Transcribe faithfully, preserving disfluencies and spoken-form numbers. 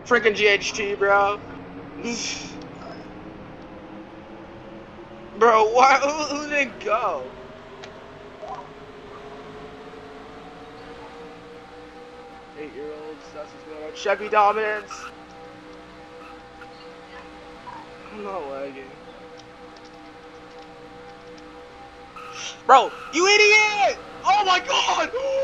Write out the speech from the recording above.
Freaking G H T, bro. Bro, why? Who, who didn't go? Eight-year-olds, that's what's going on. Chevy dominance. I'm not lagging. Bro, you idiot! Oh my god!